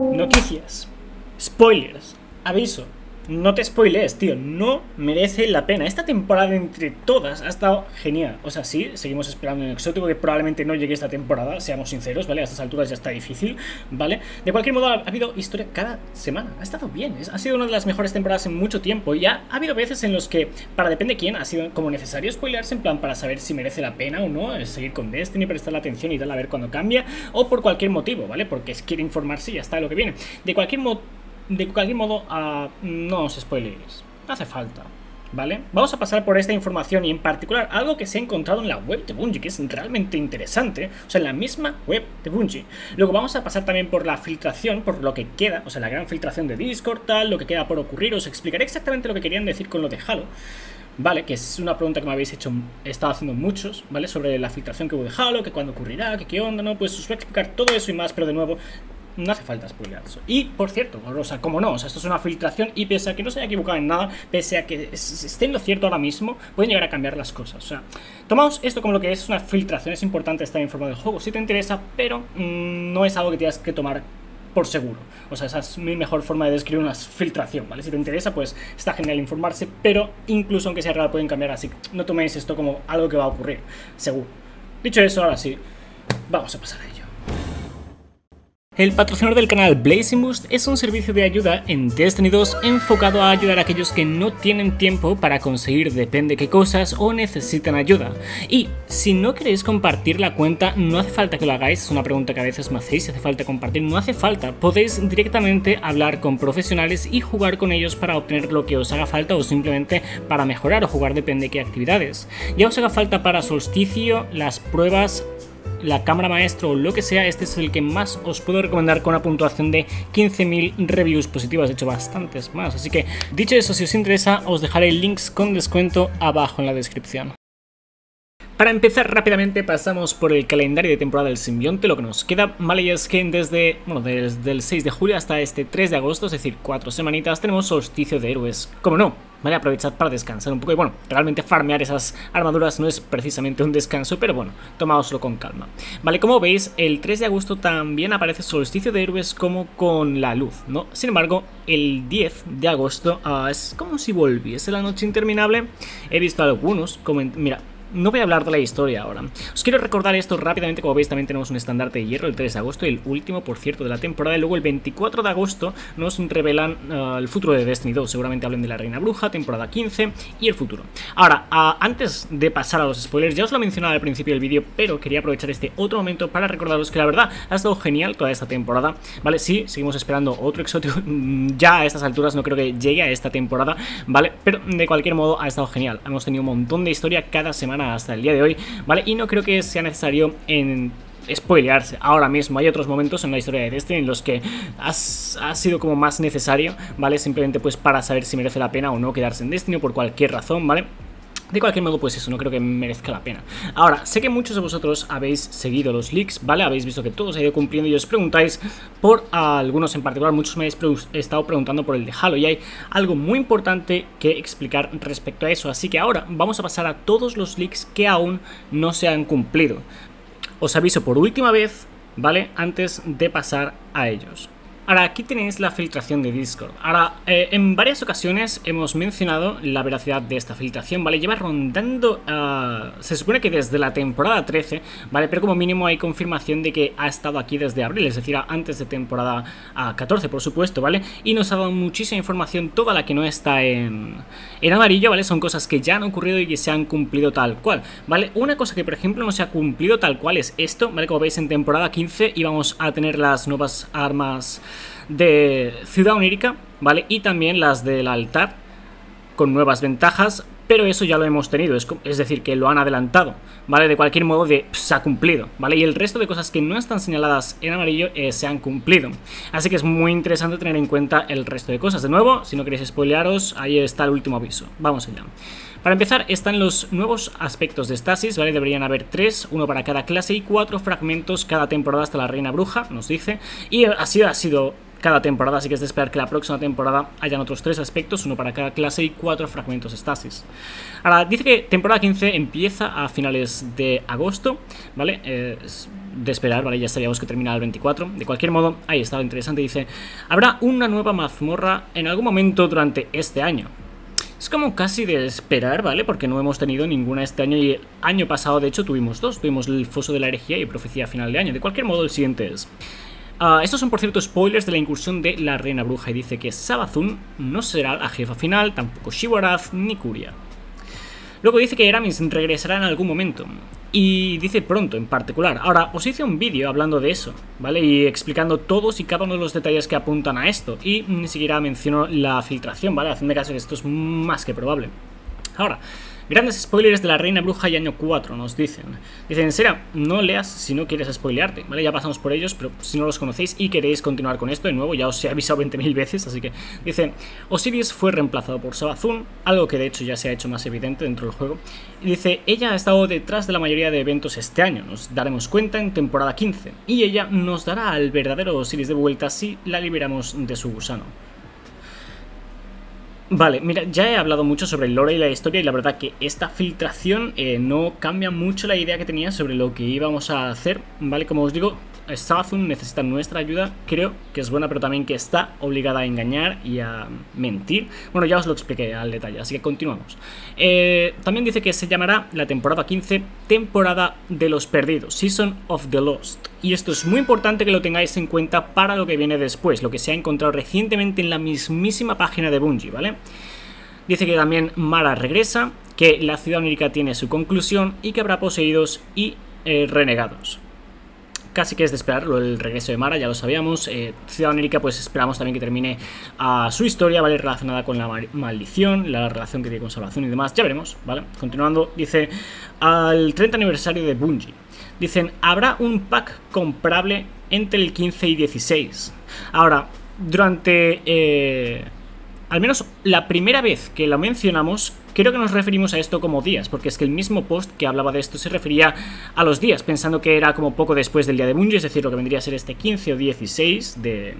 Noticias, spoilers, aviso, no te spoilees, tío, no merece la pena. Esta temporada entre todas ha estado genial. O sea, sí, seguimos esperando en Exótico, que probablemente no llegue esta temporada, seamos sinceros, ¿vale? A estas alturas ya está difícil, ¿vale? De cualquier modo, ha habido historia cada semana, ha estado bien, ha sido una de las mejores temporadas en mucho tiempo. Y ha habido veces en los que, para depende quién, ha sido como necesario spoilearse, en plan para saber si merece la pena o no, seguir con Destiny, prestar la atención y tal, a ver cuando cambia, o por cualquier motivo, ¿vale? Porque quiere informarse y ya está lo que viene. De cualquier modo, no os spoileéis, no hace falta, ¿vale? Vamos a pasar por esta información y en particular algo que se ha encontrado en la web de Bungie, que es realmente interesante, o sea, en la misma web de Bungie. Luego vamos a pasar también por la filtración, por lo que queda, o sea, la gran filtración de Discord, tal, lo que queda por ocurrir. Os explicaré exactamente lo que querían decir con lo de Halo, ¿vale? Que es una pregunta que me habéis hecho, he estado haciendo muchos, ¿vale? Sobre la filtración que hubo de Halo, que cuándo ocurrirá, que qué onda, ¿no? Pues os voy a explicar todo eso y más, pero de nuevo, no hace falta spoilear eso. Y, por cierto, o sea, como no, o sea, esto es una filtración y pese a que no se haya equivocado en nada, pese a que esté en lo cierto ahora mismo, pueden llegar a cambiar las cosas. O sea, tomamos esto como lo que es una filtración. Es importante estar informado del juego si te interesa, pero no es algo que tengas que tomar por seguro. O sea, esa es mi mejor forma de describir una filtración, ¿vale? Si te interesa, pues está genial informarse, pero incluso aunque sea real pueden cambiar, así que no toméis esto como algo que va a ocurrir, seguro. Dicho eso, ahora sí, vamos a pasar a ello. El patrocinador del canal Blazing Boost es un servicio de ayuda en Destiny 2 enfocado a ayudar a aquellos que no tienen tiempo para conseguir depende qué cosas o necesitan ayuda. Y si no queréis compartir la cuenta, no hace falta que lo hagáis, es una pregunta que a veces me hacéis, si hace falta compartir, no hace falta, podéis directamente hablar con profesionales y jugar con ellos para obtener lo que os haga falta o simplemente para mejorar o jugar depende qué actividades. Ya os haga falta para Solsticio, las pruebas, la cámara maestro o lo que sea, este es el que más os puedo recomendar con una puntuación de 15.000 reviews positivas, de hecho bastantes más. Así que dicho eso, si os interesa os dejaré links con descuento abajo en la descripción. Para empezar rápidamente pasamos por el calendario de temporada del simbionte, lo que nos queda, ¿vale? Y es que desde el 6 de julio hasta este 3 de agosto, es decir, 4 semanitas, tenemos solsticio de héroes. ¿Cómo no? Vale, aprovechad para descansar un poco y bueno, realmente farmear esas armaduras no es precisamente un descanso, pero bueno, tomáoslo con calma. Vale, como veis, el 3 de agosto también aparece solsticio de héroes como con la luz, ¿no? Sin embargo, el 10 de agosto es como si volviese la noche interminable. He visto algunos, mira, no voy a hablar de la historia ahora. Os quiero recordar esto rápidamente. Como veis, también tenemos un estandarte de hierro el 3 de agosto, el último, por cierto, de la temporada. Y luego el 24 de agosto nos revelan el futuro de Destiny 2. Seguramente hablen de la Reina Bruja, temporada 15 y el futuro. Ahora, antes de pasar a los spoilers, ya os lo he mencionado al principio del vídeo, pero quería aprovechar este otro momento para recordaros que la verdad ha estado genial toda esta temporada. Vale, sí, seguimos esperando otro exótico. Ya a estas alturas no creo que llegue a esta temporada, ¿vale? Pero de cualquier modo ha estado genial. Hemos tenido un montón de historia cada semana hasta el día de hoy, ¿vale? Y no creo que sea necesario spoilearse ahora mismo. Hay otros momentos en la historia de Destiny en los que ha sido como más necesario, ¿vale? Simplemente pues para saber si merece la pena o no quedarse en Destiny por cualquier razón, ¿vale? De cualquier modo, pues eso, no creo que merezca la pena. Ahora, sé que muchos de vosotros habéis seguido los leaks, ¿vale? Habéis visto que todo se ha ido cumpliendo y os preguntáis por algunos en particular. Muchos me habéis estado preguntando por el de Halo y hay algo muy importante que explicar respecto a eso. Así que ahora vamos a pasar a todos los leaks que aún no se han cumplido. Os aviso por última vez, ¿vale? Antes de pasar a ellos. Ahora, aquí tenéis la filtración de Discord. Ahora, en varias ocasiones hemos mencionado la veracidad de esta filtración, ¿vale? Lleva rondando, se supone que desde la temporada 13, ¿vale? Pero como mínimo hay confirmación de que ha estado aquí desde abril, es decir, antes de temporada 14, por supuesto, ¿vale? Y nos ha dado muchísima información, toda la que no está en amarillo, ¿vale? Son cosas que ya han ocurrido y que se han cumplido tal cual, ¿vale? Una cosa que, por ejemplo, no se ha cumplido tal cual es esto, ¿vale? Como veis, en temporada 15 íbamos a tener las nuevas armas de Ciudad Onírica, ¿vale? Y también las del altar con nuevas ventajas, pero eso ya lo hemos tenido, es decir, que lo han adelantado, ¿vale? De cualquier modo se ha cumplido, ¿vale? Y el resto de cosas que no están señaladas en amarillo se han cumplido. Así que es muy interesante tener en cuenta el resto de cosas. De nuevo, si no queréis spoilearos, ahí está el último aviso. Vamos allá. Para empezar, están los nuevos aspectos de Stasis, ¿vale? Deberían haber 3, uno para cada clase y 4 fragmentos cada temporada hasta la Reina Bruja, nos dice. Y así ha sido cada temporada, así que es de esperar que la próxima temporada hayan otros 3 aspectos, uno para cada clase y 4 fragmentos Stasis. Ahora, dice que temporada 15 empieza a finales de agosto, ¿vale? de esperar, ¿vale? Ya sabíamos que terminaba el 24. De cualquier modo, ahí está lo interesante. Dice, habrá una nueva mazmorra en algún momento durante este año. Es como casi de esperar, ¿vale? Porque no hemos tenido ninguna este año y el año pasado, de hecho, tuvimos dos. Tuvimos el Foso de la Herejía y Profecía Final de Año. De cualquier modo, el siguiente es... estos son, por cierto, spoilers de la incursión de la Reina Bruja y dice que Savathûn no será la jefa final, tampoco Xiborath ni Curia. Luego dice que Eramis regresará en algún momento y dice pronto en particular. Ahora, os hice un vídeo hablando de eso, ¿vale? Y explicando todos y cada uno de los detalles que apuntan a esto y ni siquiera menciono la filtración, ¿vale? Hacedme caso que esto es más que probable. Ahora... Grandes spoilers de la Reina Bruja y año 4, nos dicen. Dicen, en serio, no leas si no quieres spoilearte, ¿vale? Ya pasamos por ellos, pero si no los conocéis y queréis continuar con esto, de nuevo, ya os he avisado 20.000 veces, así que... Dice, Osiris fue reemplazado por Savathûn, algo que de hecho ya se ha hecho más evidente dentro del juego. Y dice, ella ha estado detrás de la mayoría de eventos este año, nos daremos cuenta en temporada 15. Y ella nos dará al verdadero Osiris de vuelta si la liberamos de su gusano. Vale, mira, ya he hablado mucho sobre el lore y la historia y la verdad que esta filtración no cambia mucho la idea que tenía sobre lo que íbamos a hacer, ¿vale? Como os digo, Savathûn necesita nuestra ayuda, creo que es buena, pero también que está obligada a engañar y a mentir. Bueno, ya os lo expliqué al detalle, así que continuamos. También dice que se llamará la temporada 15 Temporada de los Perdidos, Season of the Lost. Y esto es muy importante que lo tengáis en cuenta para lo que viene después, lo que se ha encontrado recientemente en la mismísima página de Bungie, ¿vale? Dice que también Mara regresa, que la ciudad onírica tiene su conclusión y que habrá poseídos y renegados. Casi que es de esperarlo el regreso de Mara, ya lo sabíamos. Ciudad onírica, pues esperamos también que termine su historia, ¿vale? Relacionada con la maldición, la relación que tiene con Savathûn y demás, ya veremos, ¿vale? Continuando, dice, al 30 aniversario de Bungie. Dicen, habrá un pack comprable entre el 15 y 16. Ahora, durante... al menos la primera vez que lo mencionamos, creo que nos referimos a esto como días, porque es que el mismo post que hablaba de esto se refería a los días, pensando que era como poco después del día de Bungie, es decir, lo que vendría a ser este 15 o 16 de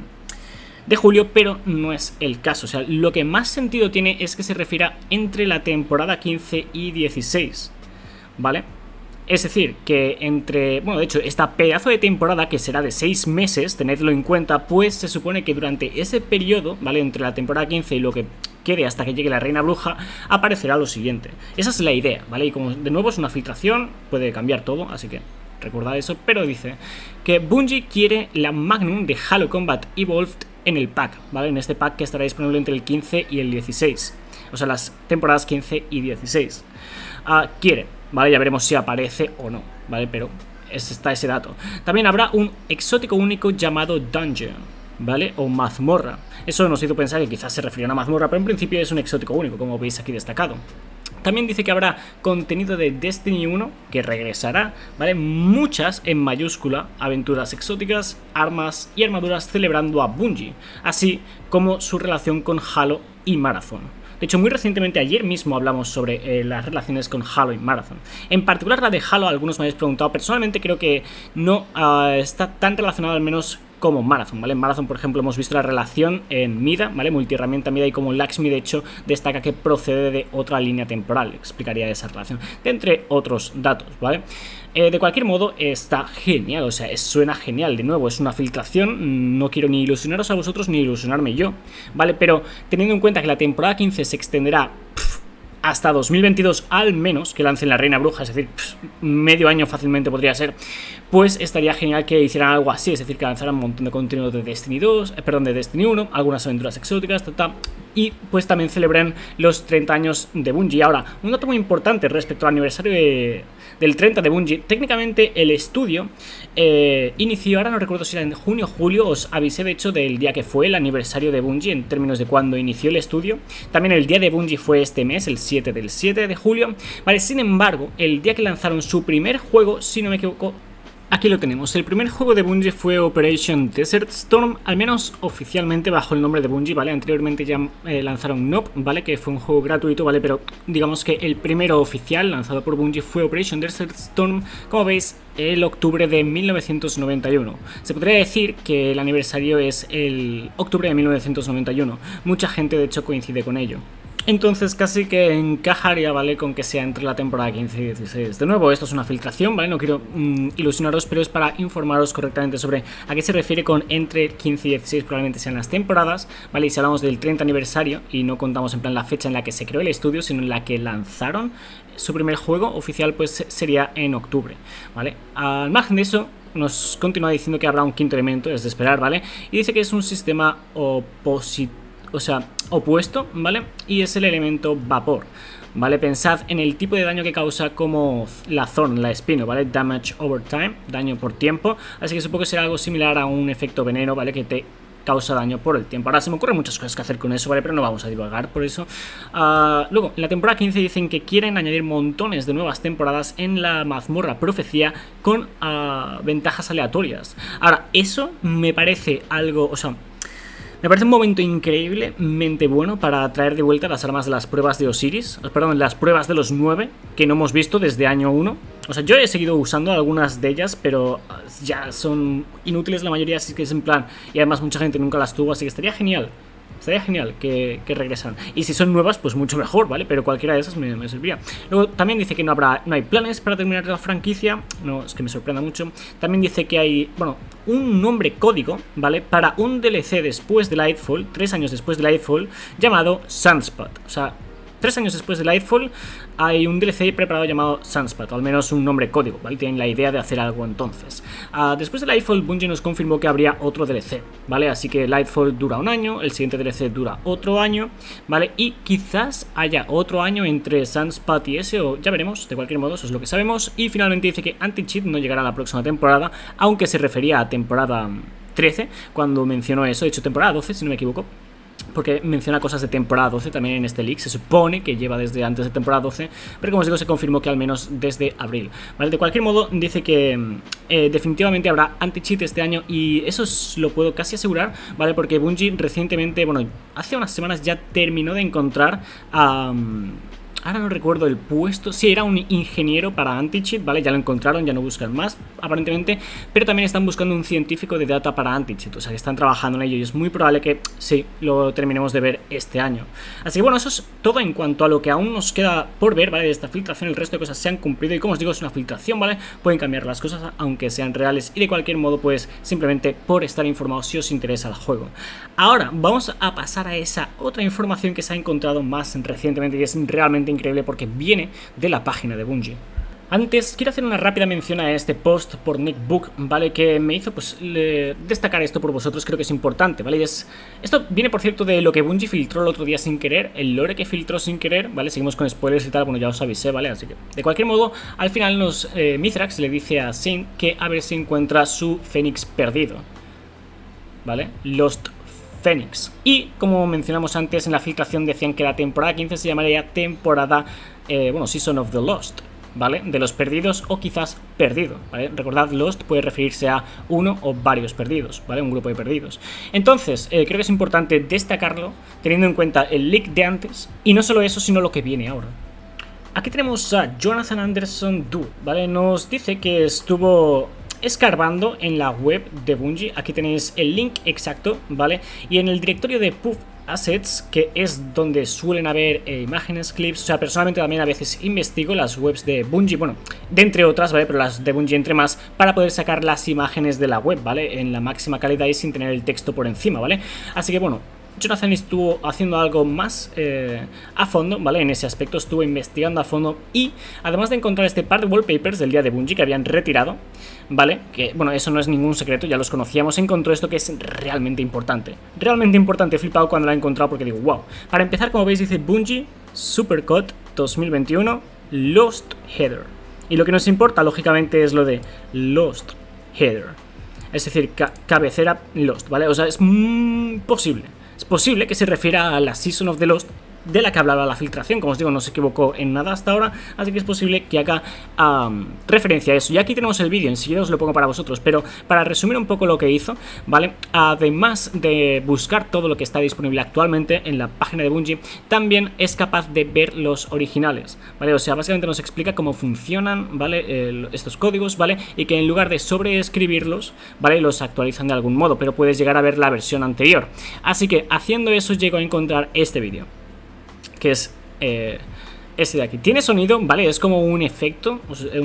julio, pero no es el caso. O sea, lo que más sentido tiene es que se refiera entre la temporada 15 y 16, ¿vale? Es decir, que entre... Bueno, de hecho, esta pedazo de temporada, que será de 6 meses, tenedlo en cuenta, pues se supone que durante ese periodo, ¿vale? Entre la temporada 15 y lo que quede hasta que llegue la Reina Bruja, aparecerá lo siguiente. Esa es la idea, ¿vale? Y como de nuevo es una filtración, puede cambiar todo, así que recordad eso. Pero dice que Bungie quiere la Magnum de Halo Combat Evolved en el pack, ¿vale? En este pack que estará disponible entre el 15 y el 16. O sea, las temporadas 15 y 16. Quiere, ¿vale? Ya veremos si aparece o no, ¿vale? Pero está ese dato. También habrá un exótico único llamado Dungeon, ¿vale? O mazmorra. Eso nos hizo pensar que quizás se refería a una mazmorra, pero en principio es un exótico único, como veis aquí destacado. También dice que habrá contenido de Destiny 1 que regresará, ¿vale? Muchas, en mayúscula, aventuras exóticas, armas y armaduras celebrando a Bungie, así como su relación con Halo y Marathon. De hecho, muy recientemente, ayer mismo, hablamos sobre las relaciones con Halo y Marathon. En particular la de Halo, algunos me habéis preguntado. Personalmente creo que no está tan relacionado, al menos como Marathon, ¿vale? En Marathon, por ejemplo, hemos visto la relación en Mida, ¿vale? Multiherramienta Mida, y como Lakshmi, de hecho, destaca que procede de otra línea temporal. Explicaría esa relación, de entre otros datos, ¿vale? De cualquier modo, está genial, o sea, suena genial. De nuevo, es una filtración, no quiero ni ilusionaros a vosotros ni ilusionarme yo, ¿vale? Pero teniendo en cuenta que la temporada 15 se extenderá hasta 2022 al menos, que lancen la Reina Bruja, es decir, medio año fácilmente podría ser, pues estaría genial que hicieran algo así, es decir, que lanzaran un montón de contenido de Destiny 2, perdón, de Destiny 1, algunas aventuras exóticas, y pues también celebren los 30 años de Bungie. Ahora, un dato muy importante respecto al aniversario del 30 de Bungie. Técnicamente el estudio inició, ahora no recuerdo si era en junio o julio, os avisé de hecho del día que fue el aniversario de Bungie en términos de cuando inició el estudio. También el día de Bungie fue este mes, el 7 del 7 de julio, ¿vale? Sin embargo, el día que lanzaron su primer juego, si no me equivoco, aquí lo tenemos. El primer juego de Bungie fue Operation Desert Storm, al menos oficialmente bajo el nombre de Bungie, ¿vale? Anteriormente ya lanzaron Nob, ¿vale? Que fue un juego gratuito, ¿vale? Pero digamos que el primero oficial lanzado por Bungie fue Operation Desert Storm, como veis, el octubre de 1991. Se podría decir que el aniversario es el octubre de 1991. Mucha gente, de hecho, coincide con ello. Entonces casi que encajaría, ¿vale? Con que sea entre la temporada 15 y 16. De nuevo, esto es una filtración, ¿vale? No quiero ilusionaros, pero es para informaros correctamente sobre a qué se refiere con entre 15 y 16. Probablemente sean las temporadas, ¿vale? Y si hablamos del 30 aniversario y no contamos en plan la fecha en la que se creó el estudio, sino en la que lanzaron su primer juego oficial, pues sería en octubre, ¿vale? Al margen de eso, nos continúa diciendo que habrá un quinto elemento, es de esperar, ¿vale? Y dice que es un sistema opuesto, ¿vale? Y es el elemento vapor, ¿vale? Pensad en el tipo de daño que causa como la Thorn, la espino, ¿vale? Damage over time, daño por tiempo. Así que supongo que será algo similar a un efecto veneno, ¿vale? Que te causa daño por el tiempo. Ahora se me ocurren muchas cosas que hacer con eso, ¿vale? Pero no vamos a divagar por eso. Luego, en la temporada 15 dicen que quieren añadir montones de nuevas temporadas en la mazmorra profecía con ventajas aleatorias. Ahora, eso me parece algo, o sea, me parece un momento increíblemente bueno para traer de vuelta las armas de las pruebas de Osiris, perdón, las pruebas de los 9 que no hemos visto desde año 1. O sea, yo he seguido usando algunas de ellas, pero ya son inútiles la mayoría, así que es en plan, y además mucha gente nunca las tuvo, así que estaría genial que regresaran. Y si son nuevas, pues mucho mejor, ¿vale? Pero cualquiera de esas me serviría. Luego también dice que no hay planes para terminar la franquicia. No, es que me sorprenda mucho. También dice que hay, bueno, un nombre código, ¿vale? Para un DLC después de Lightfall, 3 años después de Lightfall, llamado Sunspot. O sea, 3 años después de Lightfall hay un DLC preparado llamado Sunspot, o al menos un nombre código, ¿vale? Tienen la idea de hacer algo entonces. Después de Lightfall, Bungie nos confirmó que habría otro DLC, ¿vale? Así que Lightfall dura un año, el siguiente DLC dura otro año, ¿vale? Y quizás haya otro año entre Sunspot y ese, o ya veremos, de cualquier modo, eso es lo que sabemos. Y finalmente dice que Anti-Cheat no llegará a la próxima temporada, aunque se refería a temporada 13, cuando mencionó eso, de hecho temporada 12, si no me equivoco, porque menciona cosas de temporada 12 también en este leak. Se supone que lleva desde antes de temporada 12, pero como os digo, se confirmó que al menos desde abril, ¿vale? De cualquier modo, dice que definitivamente habrá anti-cheat este año, y eso lo puedo casi asegurar, ¿vale? Porque Bungie recientemente, bueno, hace unas semanas ya terminó de encontrar ahora no recuerdo el puesto. Sí, era un ingeniero para anti-cheat, ¿vale? Ya lo encontraron, ya no buscan más, aparentemente. Pero también están buscando un científico de data para anti-cheat. O sea, que están trabajando en ello y es muy probable que sí, lo terminemos de ver este año. Así que bueno, eso es todo en cuanto a lo que aún nos queda por ver, ¿vale? De esta filtración, el resto de cosas se han cumplido. Y como os digo, es una filtración, ¿vale? Pueden cambiar las cosas aunque sean reales. Y de cualquier modo, pues simplemente por estar informados si os interesa el juego. Ahora, vamos a pasar a esa otra información que se ha encontrado más recientemente y es realmente increíble porque viene de la página de Bungie. Antes, quiero hacer una rápida mención a este post por Nick Book, ¿vale? Que me hizo, pues, destacar esto por vosotros, creo que es importante, ¿vale? Esto viene, por cierto, de lo que Bungie filtró el otro día sin querer, el lore que filtró sin querer, ¿vale? Seguimos con spoilers y tal, bueno, ya os avisé, ¿vale? Así que, de cualquier modo, al final Mithrax le dice a Sin que a ver si encuentra su Fénix perdido, ¿vale? Lost Phoenix. Y como mencionamos antes, en la filtración decían que la temporada 15 se llamaría temporada, Season of the Lost, ¿vale? De los perdidos o quizás perdido, ¿vale? Recordad, Lost puede referirse a uno o varios perdidos, ¿vale? Un grupo de perdidos. Entonces, creo que es importante destacarlo, teniendo en cuenta el leak de antes, y no solo eso, sino lo que viene ahora. Aquí tenemos a Jonathan Anderson Du, ¿vale? Nos dice que estuvo escarbando en la web de Bungie. Aquí tenéis el link exacto, ¿vale? Y en el directorio de Puff Assets, que es donde suelen haber imágenes, clips. O sea, personalmente también a veces investigo las webs de Bungie, bueno, de entre otras, ¿vale? Pero las de Bungie entre más, para poder sacar las imágenes de la web, ¿vale? En la máxima calidad y sin tener el texto por encima, ¿vale? Así que bueno, Jonathan estuvo haciendo algo más a fondo, ¿vale? En ese aspecto estuvo investigando a fondo y además de encontrar este par de wallpapers del día de Bungie que habían retirado, ¿vale? Que, bueno, eso no es ningún secreto, ya los conocíamos, encontró esto que es realmente importante. Realmente importante, he flipado cuando lo he encontrado porque digo, wow. Para empezar, como veis, dice Bungie Supercut 2021 Lost Header. Y lo que nos importa, lógicamente, es lo de Lost Header. Es decir, cabecera Lost, ¿vale? O sea, es posible. Es posible que se refiera a la Season of the Lost de la que hablaba la filtración. Como os digo, no se equivocó en nada hasta ahora, así que es posible que haga referencia a eso. Y aquí tenemos el vídeo, enseguida os lo pongo para vosotros, pero para resumir un poco lo que hizo, ¿vale? Además de buscar todo lo que está disponible actualmente en la página de Bungie, también es capaz de ver los originales, ¿vale? O sea, básicamente nos explica cómo funcionan, ¿vale? Estos códigos, ¿vale? Y que en lugar de sobreescribirlos, ¿vale? Los actualizan de algún modo, pero puedes llegar a ver la versión anterior. Así que haciendo eso llego a encontrar este vídeo. que es este de aquí. Tiene sonido, ¿vale? Es como un efecto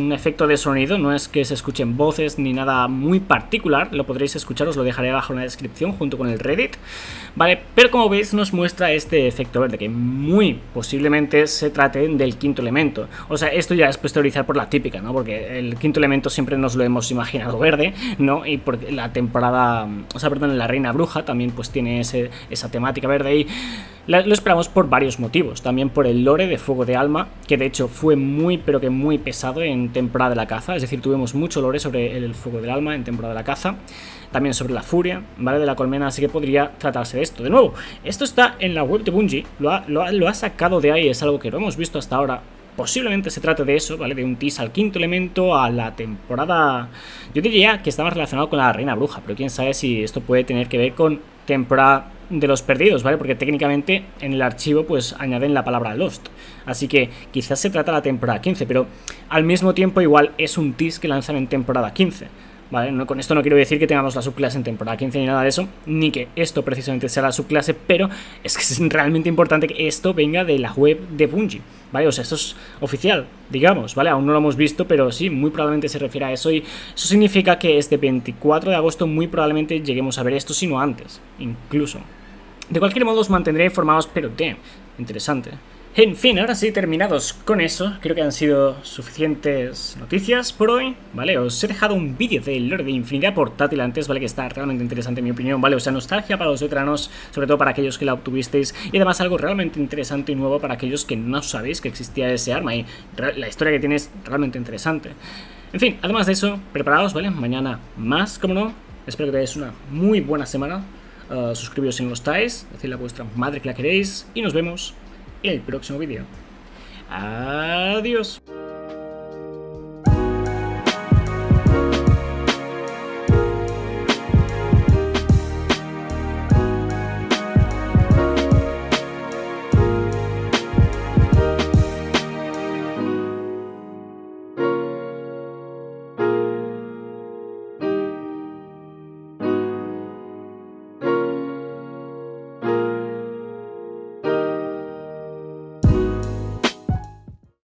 de sonido, no es que se escuchen voces ni nada muy particular, lo podréis escuchar, os lo dejaré abajo en la descripción junto con el Reddit, ¿vale? Pero como veis nos muestra este efecto verde, que muy posiblemente se trate del quinto elemento. O sea, esto ya es pues teorizar por la típica, ¿no? Porque el quinto elemento siempre nos lo hemos imaginado verde, ¿no? Y porque la temporada, o sea, perdón, la Reina Bruja también pues tiene esa temática verde y lo esperamos por varios motivos. También por el lore de Fuego de Alma, que de hecho fue muy, pero que muy pesado en temporada de la caza. Es decir, tuvimos mucho lore sobre el Fuego del Alma en temporada de la caza. También sobre la furia, ¿vale? De la colmena, así que podría tratarse de esto. De nuevo, esto está en la web de Bungie, lo ha sacado de ahí, es algo que no hemos visto hasta ahora. Posiblemente se trate de eso, ¿vale? De un tease al quinto elemento, a la temporada... Yo diría que está más relacionado con la Reina Bruja, pero quién sabe si esto puede tener que ver con temporada de los perdidos, ¿vale? Porque técnicamente en el archivo pues añaden la palabra Lost. Así que quizás se trata de la temporada 15, pero al mismo tiempo igual es un tease que lanzan en temporada 15. ¿Vale? No, con esto no quiero decir que tengamos la subclase en temporada 15 ni nada de eso, ni que esto precisamente sea la subclase, pero es que es realmente importante que esto venga de la web de Bungie, ¿vale? O sea, esto es oficial, digamos, ¿vale? Aún no lo hemos visto, pero sí, muy probablemente se refiere a eso y eso significa que este 24 de agosto muy probablemente lleguemos a ver esto, si no antes, incluso. De cualquier modo os mantendré informados, pero damn, interesante. En fin, ahora sí, terminados con eso, creo que han sido suficientes noticias por hoy, ¿vale? Os he dejado un vídeo del lore de Infinidad Portátil antes, ¿vale? Que está realmente interesante en mi opinión, ¿vale? O sea, nostalgia para los veteranos, sobre todo para aquellos que la obtuvisteis, y además algo realmente interesante y nuevo para aquellos que no sabéis que existía ese arma, y la historia que tiene es realmente interesante. En fin, además de eso, preparaos, ¿vale? Mañana más, como no. Espero que tengáis una muy buena semana. Suscribiros si no lo estáis, decidle a vuestra madre que la queréis, y nos vemos en el próximo vídeo. Adiós.